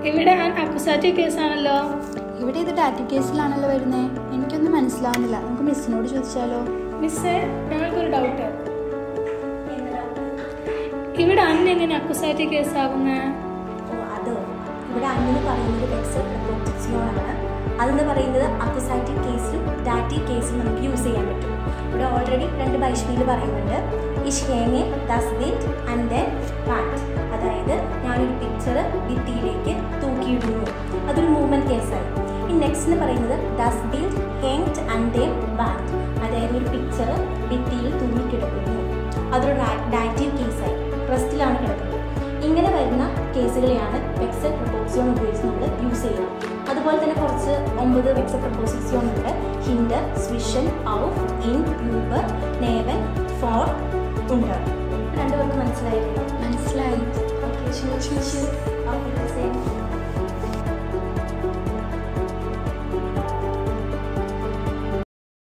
ഇവിടെ അക്യൂസാറ്റീവ് കേസാണല്ലോ. ഇവിടെ ഇത് ഡാറ്റീവ് കേസിലാണല്ലോ വരുന്നത്. എനിക്കൊന്നും മനസ്സിലാവുന്നില്ല. നമുക്ക് മിസ്സിനോട് ചോദിച്ചാലോ? മിസ്സേ, ഞങ്ങൾക്കൊരു ഡൗട്ട്. ഇവിടെ എങ്ങനെ അക്യൂസാറ്റീവ് കേസാകുന്നത്? അതോ, ഇവിടെ അന്നെന്ന് പറയുന്നത് വെക്സൽ പ്രപ്പോസിഷനാണ്. അതെന്ന് പറയുന്നത് അക്യൂസാറ്റീവ് കേസിലും ഡാറ്റീവ് കേസിലും നമുക്ക് യൂസ് ചെയ്യാൻ പറ്റും. ഇവിടെ ഓൾറെഡി 2 beispiel പറയുന്നുണ്ട്. ഇഷ് ഹേങ്ങെ ദസ് ബിൽഡ് ആൻഡ് ദെൻ വാൻഡ്. അതായത് ഞാനൊരു പിക്ചർ ഭിത്തിയിലേക്ക് തൂക്കിയിടുന്നു, അതൊരു മൂവ്മെൻറ്റ് കേസായി. ഈ നെക്സ്റ്റ് എന്ന് പറയുന്നത് ദസ് ബിൽഡ് ഹേങ്ഡ് ആൻഡ് ദെൻ വാൻഡ്. അതായത് ഒരു പിക്ചർ ഭിത്തിയിൽ തൂങ്ങിക്കിടക്കുന്നു, അതൊരു ഡാറ്റീവ് കേസായി, റെസ്റ്റിലാണ് കിടക്കുന്നത്. ഇങ്ങനെ വരുന്ന കേസുകളെയാണ് വെക്സൽ പ്രപ്പോസിഷൻ ഉപയോഗിച്ച് നമ്മൾ യൂസ് ചെയ്യുക. അതുപോലെ തന്നെ കുറച്ച് 9 വെക്സൽ പ്രപ്പോസിഷൻ ഉണ്ട്. ഹിൻഡർ, സ്വിഷൻ, ഔഫ്, ഇൻ, യൂബർ, നേവൻ, ഫോർ ഉണ്ട്. 2 പേർക്ക് മനസ്സിലായില്ലേ? മനസ്സിലായി. ഓക്കെ, ശരി.